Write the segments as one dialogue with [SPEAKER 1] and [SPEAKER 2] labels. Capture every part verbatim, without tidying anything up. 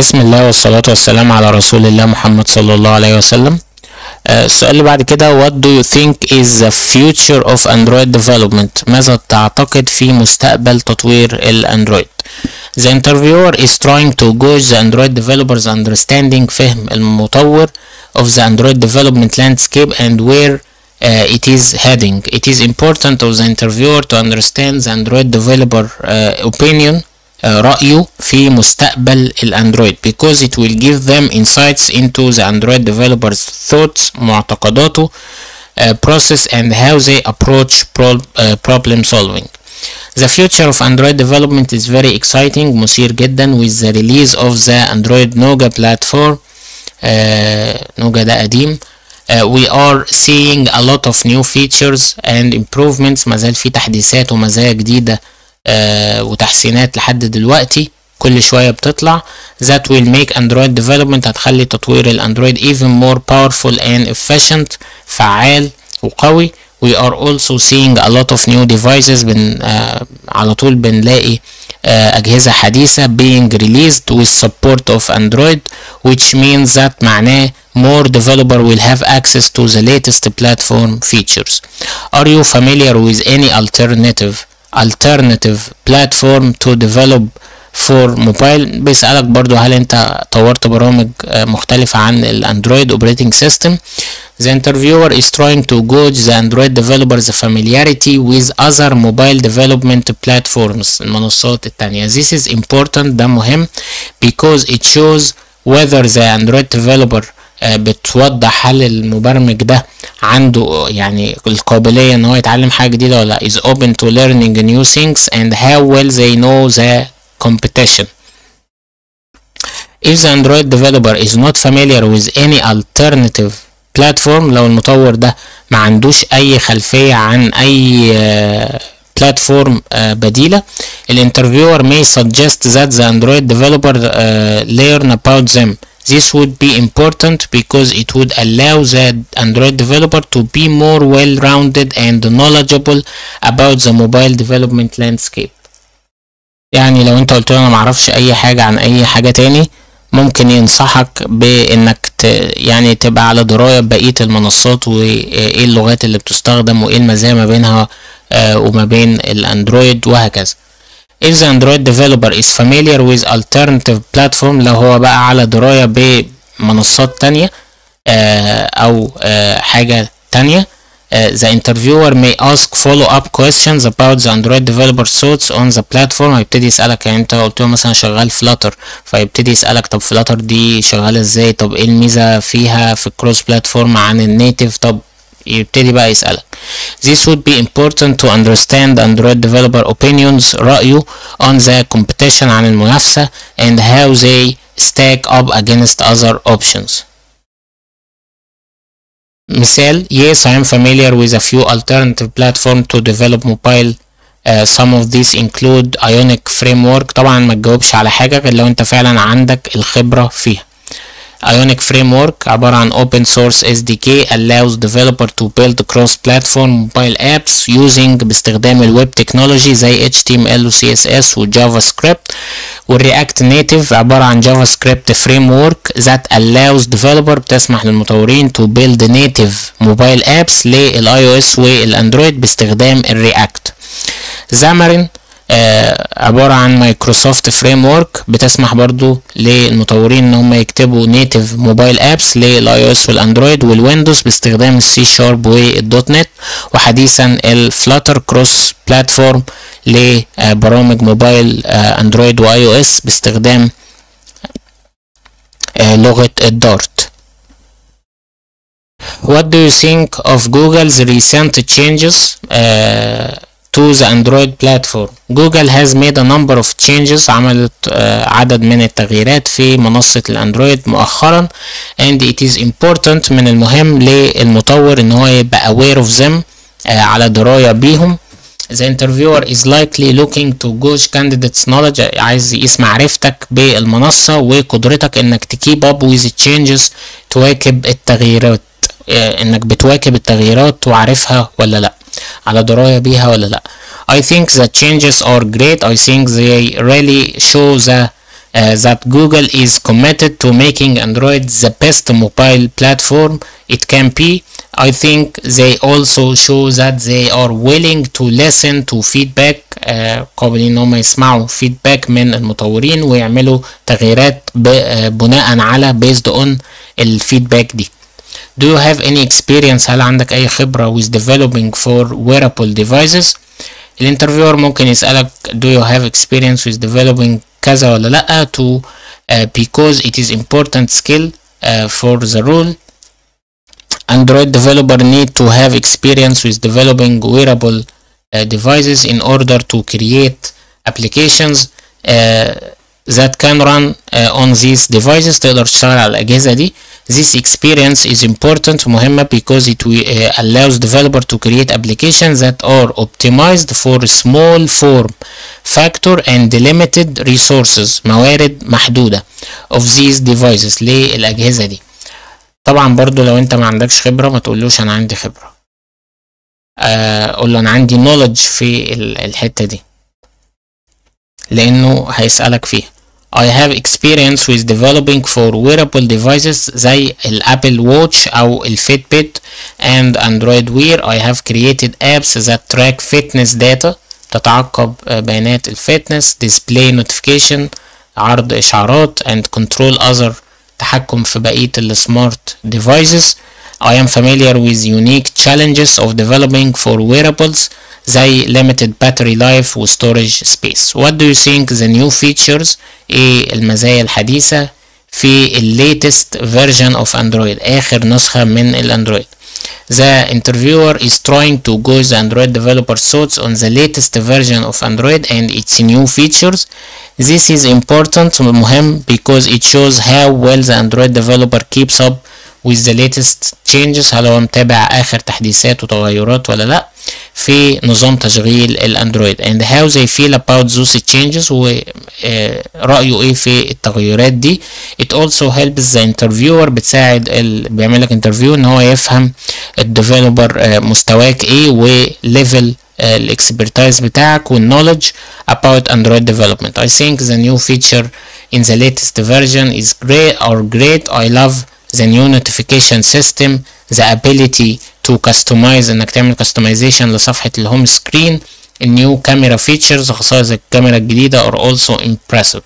[SPEAKER 1] بسم الله والصلاة والسلام على رسول الله محمد صلى الله عليه وسلم. آه، السؤال اللي بعد كده what do you think is the future of Android development؟ ماذا تعتقد في مستقبل تطوير الأندرويد؟ The interviewer is trying to gauge the Android developers understanding فهم المطور of the Android development landscape and where uh, it is heading. It is important to the interviewer to understand the Android developer uh, opinion رأيه في مستقبل الأندرويد because it will give them insights into the Android developers thoughts معتقداته uh, process and how they approach pro uh, problem solving. The future of Android development is very exciting مثير جدا with the release of the Android Nougat platform. uh, Nougat ده قديم. Uh, we are seeing a lot of new features and improvements. مازال في تحديثات ومزايا جديدة آه وتحسينات لحد دلوقتي كل شوية بتطلع that will make Android development هتخلي تطوير الأندرويد even more powerful and efficient فعال وقوي. we are also seeing a lot of new devices بن آه على طول بنلاقي آه أجهزة حديثة being released with support of Android which means that معناه more developer will have access to the latest platform features. Are you familiar with any alternative alternative platform to develop for mobile؟ بيسألك برضو هل انت طورت برامج مختلفة عن الاندرويد operating system. The interviewer is trying to gauge the Android developers familiarity with other mobile development platforms المنصات التانية. This is important ده مهم because it shows whether the Android developer بتوضح هل المبرمج ده عنده يعني القابلية ان هو يتعلم حاجة جديدة ولا is open to learning new things and how well they know the competition. If the Android developer is not familiar with any alternative platform لو المطور ده ما عندوش اي خلفية عن اي بلاتفورم بديلة الانترفيور may suggest that the Android developer uh, learn about them. This would be important because it would allow the Android developer to be more well-rounded and knowledgeable about the mobile development landscape. يعني لو انت قلت له انا معرفش اي حاجة عن اي حاجة تاني ممكن ينصحك بانك ت... يعني تبقى على دراية بقية المنصات وايه اللغات اللي بتستخدم وايه المزايا ما بينها آه وما بين الاندرويد وهكذا. If the Android developer is familiar with alternative platform لو هو بقى على دراية بمنصات تانية آه أو آه حاجة تانية آه the interviewer may ask follow-up questions about the Android developer thoughts on the platform. هيبتدي يسألك يعني انت قلت له مثلا شغال Flutter فيبتدي يسألك طب Flutter دي شغالة ازاي، طب ايه الميزة فيها في الكروس بلاتفورم عن النيتف، طب يبتدي بقى يسألك. This would be important to understand Android developer opinions رأيه on the competition عن المنافسة and how they stack up against other options. مثال yes I am familiar with a few alternative platforms to develop mobile. Uh, some of these include Ionic framework. طبعا ما تجاوبش على حاجة غير لو انت فعلا عندك الخبرة فيها. Ionic framework عبارة عن open source إس دي كي allows developer to build cross-platform mobile apps using باستخدام الويب تكنولوجي زي إتش تي إم إل و سي إس إس و جافا سكريبت. والرياكت نيتيف عبارة عن جافا سكريبت framework that allows developer بتسمح للمطورين to build native mobile apps للاي او اس والاندرويد باستخدام الرياكت. زامرين آه عبارة عن مايكروسوفت فريم ورك بتسمح برضو للمطورين ان هم يكتبوا نيتيف موبايل ابس للاي او اس والاندرويد والويندوز باستخدام السي شارب والدوت نت. وحديثا الفلاتر كروس بلاتفورم لبرامج موبايل آه اندرويد واي او اس باستخدام آه لغة الدارت. What do you think of Google's recent changes uh, to the Android platform? Google has made a number of changes. عملت uh, عدد من التغييرات في منصة الاندرويد مؤخرا and it is important من المهم للمطور ان هو يبقى aware of them uh, على دراية بيهم. The interviewer is likely looking to gauge candidates knowledge. عايز يقيس معرفتك بالمنصة وقدرتك انك تكيب up with the changes تواكب التغييرات uh, انك بتواكب التغييرات وعارفها ولا لا، على دراية بيها ولا لا. I think the changes are great. I think they really show the uh, that Google is committed to making Android the best mobile platform it can be. I think they also show that they are willing to listen to feedback. uh, قابلين ان هم يسمعوا feedback من المطورين ويعملوا تغييرات بناء على based on الفيدباك دي. Do you have any experience؟ هل عندك اي خبرة with developing for wearable devices؟ الانترفيور ممكن يسألك do you have experience with developing كذا ولا لأ to uh, because it is important skill uh, for the role. Android developer need to have experience with developing wearable uh, devices in order to create applications uh, that can run uh, on these devices. تقدر تشتغل على الأجهزة دي. This experience is important مهمة because it uh, allows developer to create applications that are optimized for small form factor and limited resources موارد محدودة of these devices للأجهزة دي. طبعا برضو لو انت ما عندكش خبرة ما تقولوش انا عندي خبرة، آه قول له انا عندي knowledge في الحتة دي لانه هيسألك فيها. I have experience with developing for wearable devices زي الابل واتش او الفيتبيت and Android Wear. I have created apps that track fitness data تتعقب بيانات الفيتنس، display notification عرض اشعارات and control other تحكم في بقية السمارت devices. I am familiar with unique challenges of developing for wearables زي limited battery life و storage space. What do you think the new features؟ ايه المزايا الحديثة في ال latest version of Android آخر نسخة من الأندرويد؟ The interviewer is trying to gauge the Android developer thoughts on the latest version of Android and its new features. This is important مهم because it shows how well the Android developer keeps up with the latest changes. هل هو متابع آخر تحديثات وتغيرات ولا لأ في نظام تشغيل الأندرويد and how they feel about those changes ورأيه ايه في التغيرات دي. It also helps the interviewer بتساعد ال... بيعمل لك interview ان هو يفهم الديفلوبر مستواك ايه وليفل الاكسبرتايز بتاعك والنولج about Android development. I think the new feature in the latest version is great or great. I love the new notification system, the ability to customize انك تعمل customization لصفحة الهوم سكرين. النيو كاميرا features خصائص الكاميرا الجديدة are also impressive.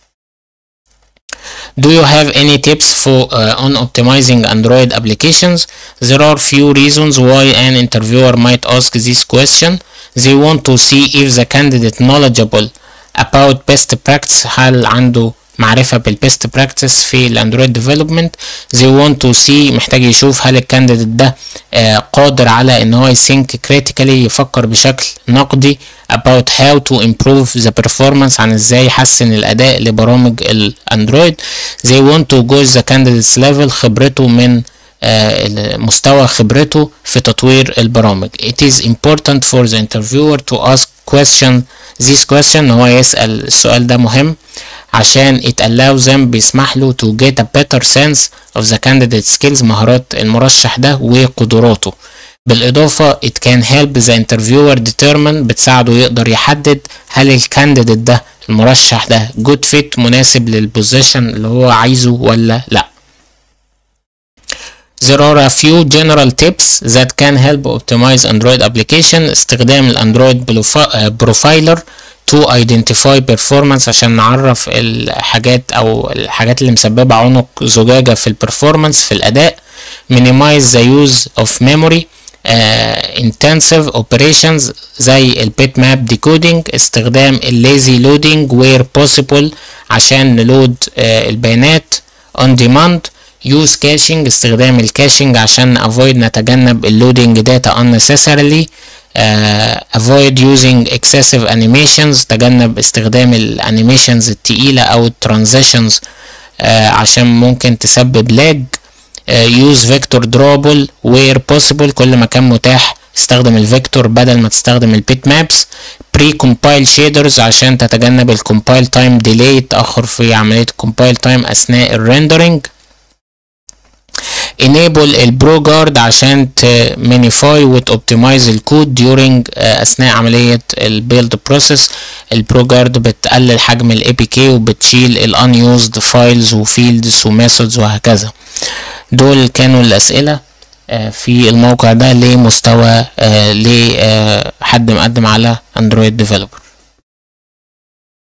[SPEAKER 1] Do you have any tips for uh, on optimizing Android applications? There are few reasons why an interviewer might ask this question. They want to see if the candidate knowledgeable about best practice هل عنده معرفة بالبيست براكتس في الاندرويد ديفلوبمنت. they want to see محتاج يشوف هل الكانديديت ده آه قادر على ان هو يثينك كريتيكالي يفكر بشكل نقدي about how to improve the performance عن ازاي يحسن الاداء لبرامج الاندرويد. they want to gauge the candidate's level خبرته من آه مستوى خبرته في تطوير البرامج. it is important for the interviewer to ask question this question هو يسأل السؤال ده مهم عشان it allows them بيسمح له to get a better sense of the candidate skills مهارات المرشح ده وقدراته. بالإضافة it can help the interviewer determine بتساعده يقدر يحدد هل الكانديديت ده المرشح ده good fit مناسب للبوزيشن اللي هو عايزه ولا لأ. There are a few general tips that can help optimize Android application. استخدام الأندرويد بروفايلر to identify performance عشان نعرف الحاجات او الحاجات اللي مسببة عنق زجاجة في البرفورمانس في الاداء. minimize the use of memory uh, intensive operations زي البيت ماب decoding. استخدام الليزي loading where possible عشان نلود uh, البيانات on demand. use caching استخدام الكاشنج عشان avoid نتجنب اللودينج data unnecessarily. Uh, avoid using excessive animations تجنب استخدام الانيميشنز التقيلة او الترانزيشنز uh, عشان ممكن تسبب lag. uh, use vector drawable where possible كل ما كان متاح استخدم الفيكتور بدل ما تستخدم البيت مابس. pre-compile shaders عشان تتجنب الcompile time delay تأخر في عملية compile time اثناء الريندرينج. enable البرو جارد عشان تمينيفاي وتوبتمايز الكود during اثناء عمليه البيلد بروسيس. البرو جارد بتقلل حجم الاي بي كي وبتشيل الانيوزد فايلز وفيلدز وميثودز وهكذا. دول كانوا الاسئله في الموقع ده لمستوى لحد مقدم على اندرويد ديفلوبر.